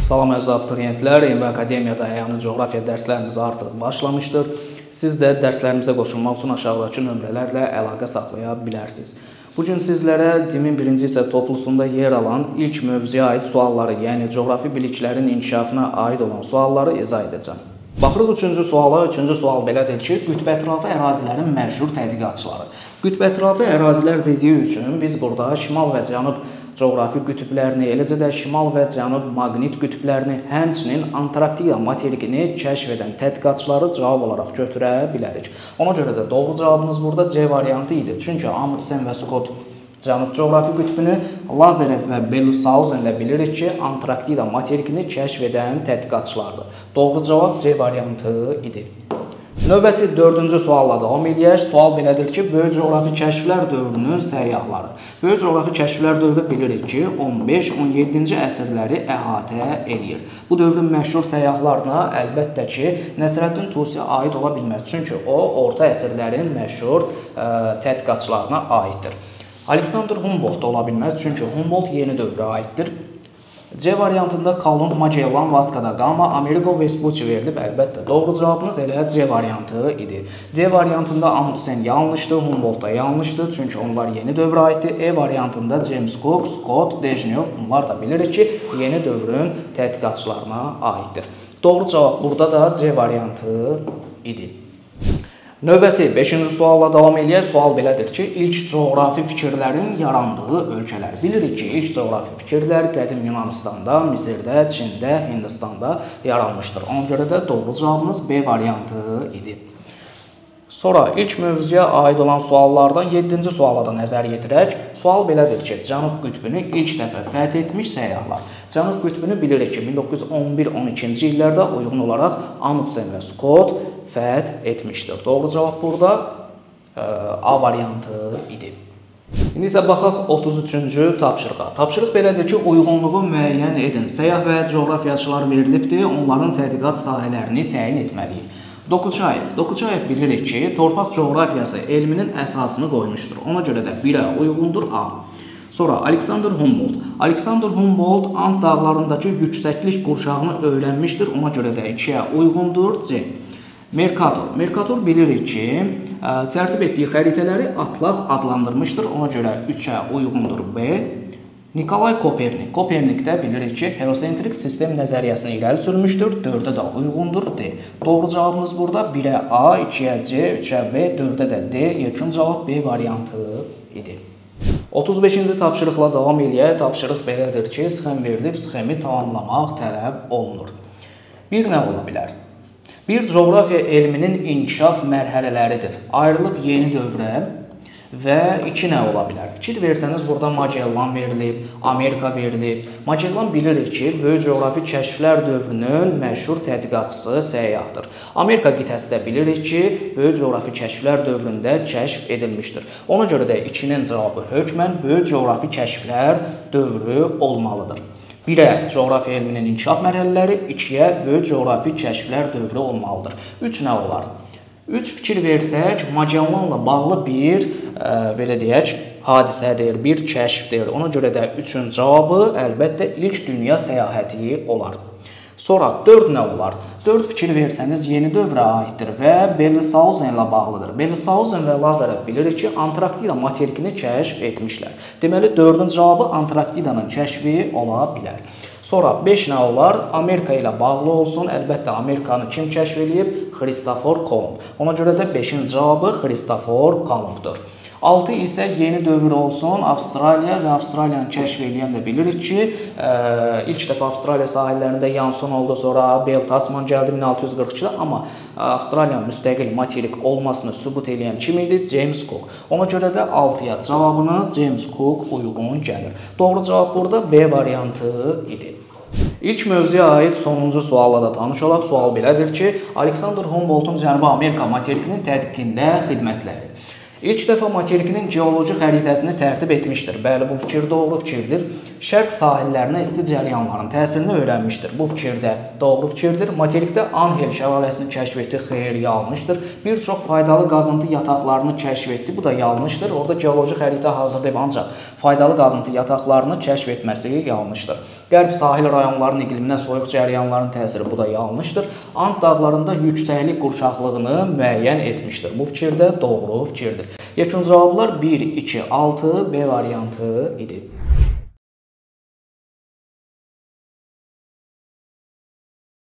Salam əziz abituriyentlər, EMV Akademiyada əyani coğrafiya dərslərimiz artıq başlamışdır. Siz də dərslərimizə qoşulmaq üçün aşağıdakı nömrələrlə əlaqə saxlaya bilərsiniz. Bugün sizlərə DİM-in 1-ci hissə toplusunda yer alan ilk mövzuya aid sualları, yəni coğrafi biliklərin inkişafına aid olan sualları izah edəcəm. Baxırıq 3-cü suala. 3-cü sual belədir ki, qütbətrafı ərazilərin məşhur tədqiqatçıları. Qütbətrafı ərazilər dediyi üçün biz burada şimal və cənub coğrafi qütblərini, eləcə də şimal və cənub maqnit qütblərini, həmçinin Antarktida materikini kəşf edən tədqiqatçıları cavab olaraq götürə bilərik. Ona görə də doğru cavabımız burada C variantı idi. Çünki Amundsen və Scott cənub coğrafi qütbünü, Lazarev və Bellingshausen ilə bilirik ki, Antarktida materikini kəşf edən tədqiqatçılardır. Doğru cavab C variantı idi. Növbəti 4-cü sualla davam edək. Sual belədir ki, böyük coğrafi kəşflər dövrünün səyyahları. Böyük coğrafi kəşflər dövrü bilirik ki, 15-17-ci əsrləri əhatə eləyir. Bu dövrün məşhur səyyahlarına əlbəttə ki, Nəsrəddin Tusi aid ola bilməz. Çünki o, orta əsrlərin məşhur tədqiqatçılarına aiddir. Alexander Humboldt da ola bilməz. Çünki Humboldt yeni dövrə aiddir. C variantında Kolumb, Magellan, Vasco da Gama, Amerigo Vespucci verilib. Əlbəttə, doğru cavabımız elə C variantı idi. D variantında Amundsen yanlışdır, Humboldt da yanlışdır. Çünki onlar yeni dövrə aiddir. E variantında James Cook, Scott, Dejnev, bunlar da bilirik ki, yeni dövrün tədqiqatçılarına aiddir. Doğru cavab burada da C variantı idi. Növbəti 5-ci sualla davam edək. Sual belədir ki, ilk coğrafi fikirlərin yarandığı ölkələr. Bilirik ki, ilk coğrafi fikirlər qədim Yunanistanda, Misirdə, Çində, Hindistanda yaranmışdır. Ona görə də doğru cavabımız B variantı idi. Sonra ilk mövzuya aid olan suallardan 7-ci suala da nəzər yetirək. Sual belədir ki, Cənub qütbünü ilk dəfə fəth etmiş səyyahlar. Cənub qütbünü bilirik ki, 1911-12-ci illərdə uyğun olaraq Amundsen və Scott fəth etmişdir. Doğru cavab burada A variantı idi. İndi isə baxaq 33-cü tapşırığa. Tapşırıq belədir ki, uyğunluğu müəyyən edin. Səyyah və coğrafiyaçılar verilibdir, onların tədqiqat sahələrini təyin etməliyik. Dokuçayev bilirik ki, torpaq coğrafiyası elminin əsasını qoymuşdur. Ona görə də 1-ə uyğundur A. Sonra Alexander Humboldt. Alexander Humboldt Ant dağlarındakı yüksəklik qurşağını öyrənmişdir. Ona görə də 2-ə uyğundur C. Mercator bilirik ki, tərtib etdiyi xəritələri Atlas adlandırmışdır. Ona görə 3-ə uyğundur B. Nikolay Kopernik. Kopernik də bilirik ki, heliosentrik sistem nəzəriyyəsini irəli sürmüşdür. 4-ə də uyğundur D. Doğru cavabımız burada 1-ə A, 2-ə C, 3-ə B, 4-ə də D. Yekun cavab B variantı idi. 35-ci tapşırıqla davam edək. Tapşırıq belədir ki, sxem verilib, sxemi tamamlamaq tələb olunur. Bir nə ola bilər? Bir coğrafiya elminin inkişaf mərhələləridir. Ayrılıb yeni dövrə və 2 nə ola bilər? Fikir versəniz, burada Magellan verilib, Amerika verilib. Magellan bilirik ki, böyük coğrafi kəşflər dövrünün məşhur tədqiqatçısı səyyahdır. Amerika qitəsi də bilirik ki, böyük coğrafi kəşflər dövründə kəşf edilmişdir. Ona görə də 2-nin cavabı hökmən böyük coğrafi kəşflər dövrü olmalıdır. 1-ə coğrafiya elminin inkişaf mərhələləri, 2-ə böyük coğrafi kəşflər dövrü olmalıdır. 3 nə olar? 3 fikir versək, Magellanla bağlı bir, belə deyək, hadisədir, bir kəşfdir. Ona görə də 3-ün cavabı əlbəttə ilk dünya səyahəti olar. Sonra 4 nə olar? 4 fikir versəniz yeni dövrə aiddir və Bellingshausen ilə bağlıdır. Bellingshausen və Lazarev bilirik ki, Antarktida materikini kəşf etmişlər. Deməli, 4-ün cavabı Antarktidanın kəşfi ola bilər. Sonra 5 nə olar? Amerika ilə bağlı olsun. Əlbəttə, Amerikanı kim kəşf edib? Christopher Columb. Ona görə də 5-in cavabı Christopher Columbdur. 6 isə yeni dövr olsun. Avstraliya və Avstraliyanı kəşf edən də bilirik ki, ilk dəfə Avstraliya sahillərində Yanson oldu, sonra Bell Tasman gəldi 1642-də, amma Avstraliyanın müstəqil materik olmasını sübut edən kim idi? James Cook. Ona görə də 6-ya cavabınız James Cook uyğun gəlir. Doğru cavab burada B variantı idi. İlk mövzuya aid sonuncu sualla da tanış olaq. Sual belədir ki, Alexander Humboldtun Cənubi Amerika materikinin tədqiqində xidmətləri. İlk dəfə materikinin geoloji xəritəsini tərtib etmişdir. Bəli, bu fikir doğru fikirdir. şərq sahillərinə isti cəryanların təsirini öyrənmişdir. Bu fikir də doğru fikirdir. Materikdə Anhel şəlaləsini kəşf etdi, xeyr, yanlışdır. Bir çox faydalı qazıntı yataqlarını kəşf etdi, bu da yanlışdır. Orada geoloji xəritə hazırlayıb, ancaq faydalı qazıntı yataqlarını kəşf etməsi yanlışdır. Qərb sahil rayonlarının iqliminə soyuq cəryanların təsiri, bu da yanlışdır. Ant dağlarında yüksəklik qurşaqlığını müəyyən etmişdir. Bu fikir də doğru fikirdir. Yekun cavablar 1, 2, 6 B variantı idi.